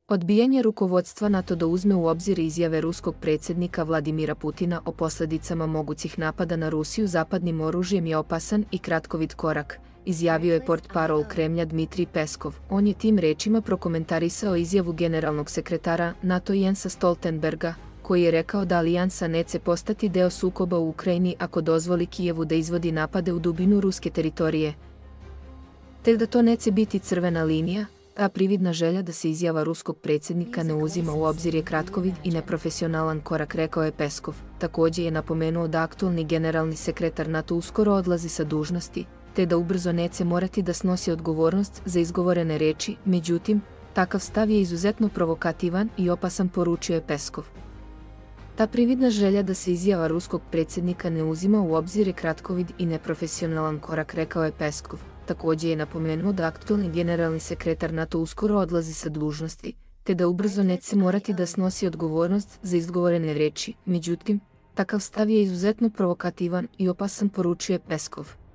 Odbijanje rukovodstva NATO da uzme u obzir izjave ruskog predsjednika Vladimira Putina o posljedicama mogućih napada na Rusiju zapadnim oružjem je opasan i kratkovit korak, izjavio je portparol Kremlja Dmitrij Peskov. On je tim rečima prokomentarisao izjavu generalnog sekretara NATO Jensa Stoltenberga, koji je rekao da alijansa neće postati deo sukoba u Ukrajini ako dozvoli Kijevu da izvodi napade u dubinu ruske teritorije, te da to neće biti crvena linija. Ta prividna želja da se izjava ruskog predsjednika ne uzima u obzir je kratkovid i neprofesionalan korak, rekao je Peskov. Također je napomenuo da aktualni generalni sekretar NATO uskoro odlazi sa dužnosti, te da ubrzo neće morati da snosi odgovornost za izgovorene reči. Međutim, takav stav je izuzetno provokativan i opasan, poručio je Peskov. Ta prividna želja da se izjava ruskog predsjednika ne uzima u obzir je kratkovid i neprofesionalan korak, rekao je Peskov. Također je napomenuo da aktualni generalni sekretar NATO uskoro odlazi sa dužnosti, te da ubrzo neće morati da snosi odgovornost za izgovorene reči. Međutim, takav stav je izuzetno provokativan i opasan, poručio je Peskov.